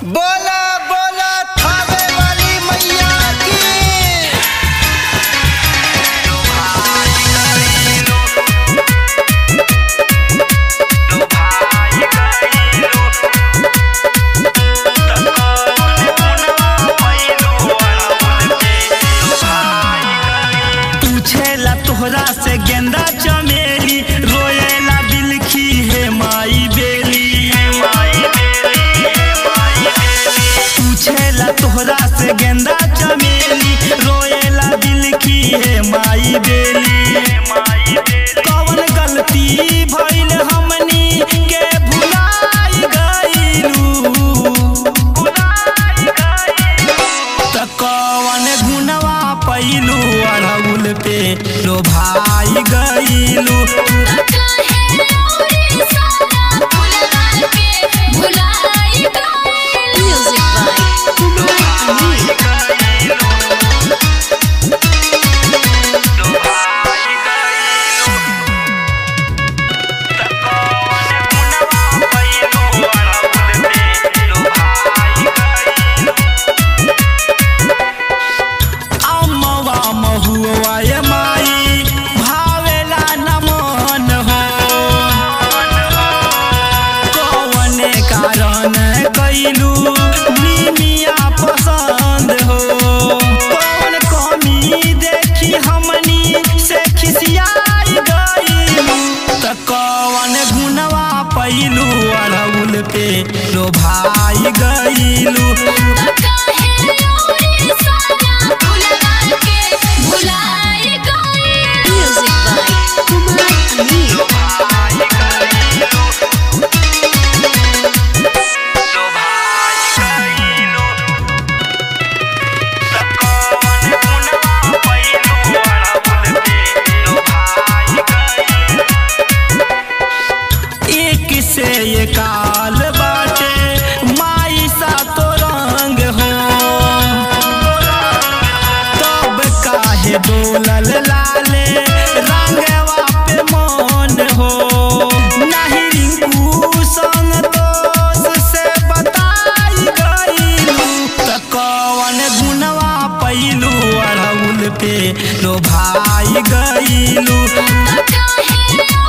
बोला बोला थावे वाली मैया की। पूछेला तोहरा से गेंदा चमेली, रोएला बिलखी है माई बेली। पूछेला तोहरा से गेंदा चमेली, रोएला बिलखी है माई बेली। कौन गलती भइल हमनी के भुलाई गइलू, त कौन गुनवा पैलू अड़हुल पे लोभाई गइलू। कैलू निमिया पसंद हो, कौन कमी देखी हमनी से खिसियाई गइलू। त कौन गुनवा पैलू अड़हुल पे लोभाई गइलू। से ये काल बाटे माई सा तो रंग हो, तब काहे डोलल लाले रंगवा पे मन हो। नहीं रिंकू संतोष से बताई गइलू, त कौन गुनवा पैलू अड़हुल पे लोभाई गइलू।